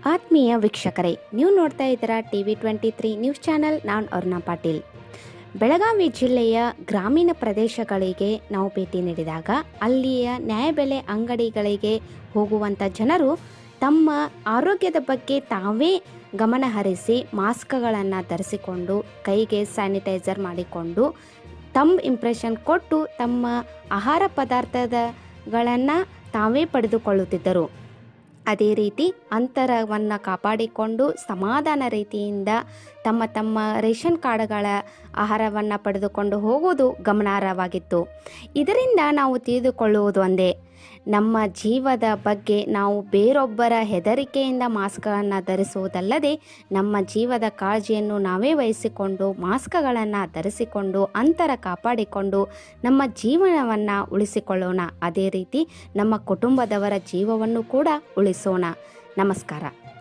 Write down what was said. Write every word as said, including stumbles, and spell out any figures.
ಆತ್ಮೀಯ ವೀಕ್ಷಕರೇ, ನೀವು ನೋಡ್ತಾ ಇದ್ದೀರಾ T V twenty three news channel. ನಾನು ಅರುಣಾ ಪಾಟೀಲ್. ಬೆಳಗಾವಿ ಜಿಲ್ಲೆಯ ಗ್ರಾಮೀಣ ಪ್ರದೇಶಗಳಿಗೆ ನಾವು ಭೇಟಿ ನೀಡಿದಾಗ ಅಲ್ಲಿಯ ನ್ಯಾಯಬೆಲೆ ಅಂಗಡಿಗಳಿಗೆ ಹೋಗುವಂಥ ಜನರು ತಮ್ಮ ಆರೋಗ್ಯದ ಬಗ್ಗೆ ತಾವೇ ಗಮನ ಹರಿಸಿ ಮಾಸ್ಕ್ಗಳನ್ನು ಧರಿಸಿಕೊಂಡು ಕೈಗೆ ಸ್ಯಾನಿಟೈಸರ್ ಮಾಡಿಕೊಂಡು ತಮ್ಮ ಇಂಪ್ರೆಷನ್ ಕೊಟ್ಟು ತಮ್ಮ ಆಹಾರ ಪದಾರ್ಥಗಳನ್ನು ತಾವೇ ಪಡೆದುಕೊಳ್ಳುತ್ತಿದ್ದರು. ಅದೇ ರೀತಿ ಅಂತರವನ್ನು ಕಾಪಾಡಿಕೊಂಡು ಸಮಾಧಾನ ರೀತಿಯಿಂದ ತಮ್ಮ ತಮ್ಮ ರೇಷನ್ ಕಾರ್ಡ್ಗಳ ಆಹಾರವನ್ನು ಪಡೆದುಕೊಂಡು ಹೋಗುವುದು ಗಮನಾರ್ಹವಾಗಿತ್ತು. ಇದರಿಂದ ನಾವು ತಿಳಿದುಕೊಳ್ಳುವುದು ಒಂದೇ, ನಮ್ಮ ಜೀವದ ಬಗ್ಗೆ ನಾವು ಬೇರೊಬ್ಬರ ಹೆದರಿಕೆಯಿಂದ ಮಾಸ್ಕ್ಗಳನ್ನು ಧರಿಸುವುದಲ್ಲದೆ ನಮ್ಮ ಜೀವದ ಕಾಳಜಿಯನ್ನು ನಾವೇ ವಹಿಸಿಕೊಂಡು ಮಾಸ್ಕ್ಗಳನ್ನು ಧರಿಸಿಕೊಂಡು ಅಂತರ ಕಾಪಾಡಿಕೊಂಡು ನಮ್ಮ ಜೀವನವನ್ನು ಉಳಿಸಿಕೊಳ್ಳೋಣ. ಅದೇ ರೀತಿ ನಮ್ಮ ಕುಟುಂಬದವರ ಜೀವವನ್ನು ಕೂಡ ಉಳಿಸೋಣ. ನಮಸ್ಕಾರ.